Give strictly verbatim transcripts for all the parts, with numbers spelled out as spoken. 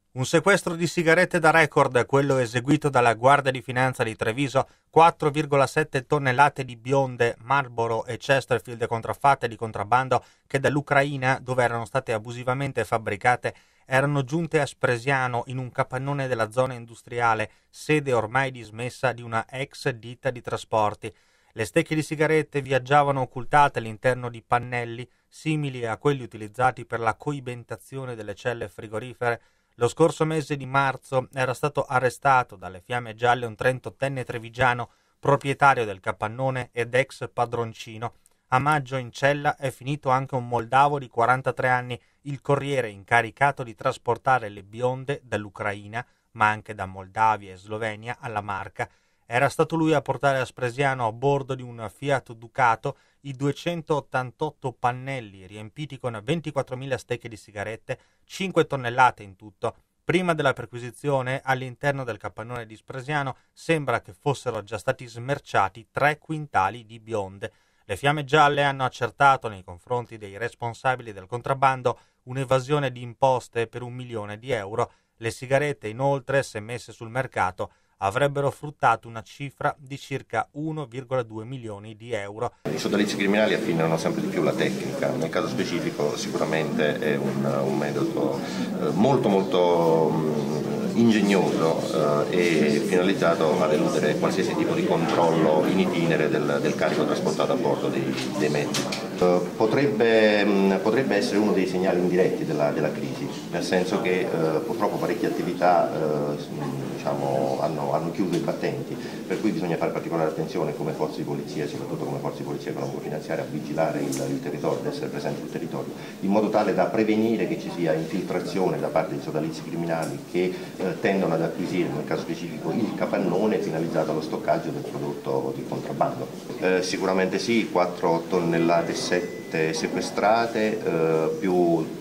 Un sequestro di sigarette da record, quello eseguito dalla Guardia di Finanza di Treviso, quattro virgola sette tonnellate di bionde, Marlboro e Chesterfield contraffatte di contrabbando che dall'Ucraina, dove erano state abusivamente fabbricate, erano giunte a Spresiano in un capannone della zona industriale, sede ormai dismessa di una ex ditta di trasporti. Le stecche di sigarette viaggiavano occultate all'interno di pannelli simili a quelli utilizzati per la coibentazione delle celle frigorifere. Lo scorso mese di marzo era stato arrestato dalle Fiamme Gialle un trentottenne trevigiano, proprietario del capannone ed ex padroncino. A maggio in cella è finito anche un moldavo di quarantatré anni, il corriere incaricato di trasportare le bionde dall'Ucraina, ma anche da Moldavia e Slovenia, alla Marca. Era stato lui a portare a Spresiano a bordo di un Fiat Ducato i duecentottantotto pannelli riempiti con ventiquattromila stecche di sigarette, cinque tonnellate in tutto. Prima della perquisizione, all'interno del capannone di Spresiano, sembra che fossero già stati smerciati tre quintali di bionde. Le Fiamme Gialle hanno accertato nei confronti dei responsabili del contrabbando un'evasione di imposte per un milione di euro. Le sigarette, inoltre, se messe sul mercato, avrebbero fruttato una cifra di circa uno virgola due milioni di euro. I sodalizi criminali affinano sempre di più la tecnica, nel caso specifico sicuramente è un, un metodo eh, molto molto mh, ingegnoso eh, e finalizzato ad eludere qualsiasi tipo di controllo in itinere del, del carico trasportato a bordo dei, dei mezzi. Eh, potrebbe, mh, potrebbe essere uno dei segnali indiretti della, della crisi, nel senso che eh, purtroppo parecchie attività eh, diciamo, hanno, hanno chiuso i battenti, per cui bisogna fare particolare attenzione come forze di polizia, soprattutto come forze di polizia economico-finanziaria, a vigilare il, il territorio, ad essere presenti sul territorio, in modo tale da prevenire che ci sia infiltrazione da parte di sodalizi criminali che eh, tendono ad acquisire, nel caso specifico, il capannone finalizzato allo stoccaggio del prodotto di contrabbando. Eh, sicuramente sì, quattro tonnellate e sette sequestrate, eh, più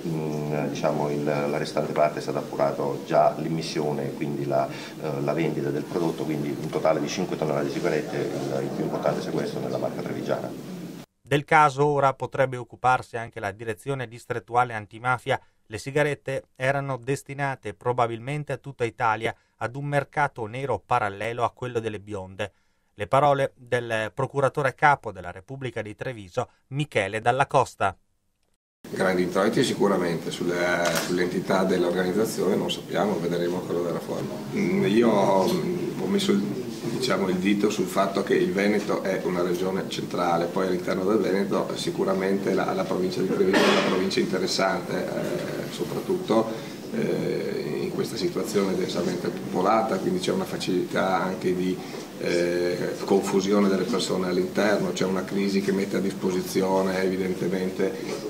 mh, diciamo, il, la restante parte è stata appurato già l'immissione, quindi la, eh, la vendita del prodotto, quindi un totale di cinque tonnellate di sigarette, il, il più importante sequestro nella Marca trevigiana. Del caso ora potrebbe occuparsi anche la direzione distrettuale antimafia. Le sigarette erano destinate probabilmente a tutta Italia ad un mercato nero parallelo a quello delle bionde. Le parole del procuratore capo della Repubblica di Treviso, Michele Dalla Costa. Grandi introiti sicuramente, sulle, sull'entità dell'organizzazione non sappiamo, vedremo quello della forma. Io ho messo il, diciamo, il dito sul fatto che il Veneto è una regione centrale, poi all'interno del Veneto sicuramente la, la provincia di Treviso è una provincia interessante, eh, soprattutto eh, in questa situazione densamente popolata, quindi c'è una facilità anche di eh, confusione delle persone all'interno, c'è una crisi che mette a disposizione evidentemente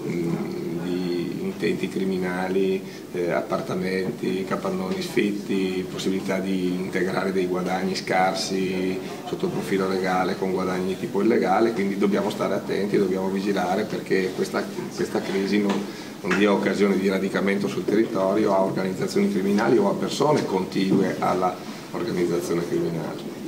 mh, di intenti criminali, eh, appartamenti, capannoni sfitti, possibilità di integrare dei guadagni scarsi sotto il profilo legale con guadagni di tipo illegale, quindi dobbiamo stare attenti, dobbiamo vigilare perché questa, questa crisi non, non dia occasione di radicamento sul territorio a organizzazioni criminali o a persone contigue alla organizzazione criminale.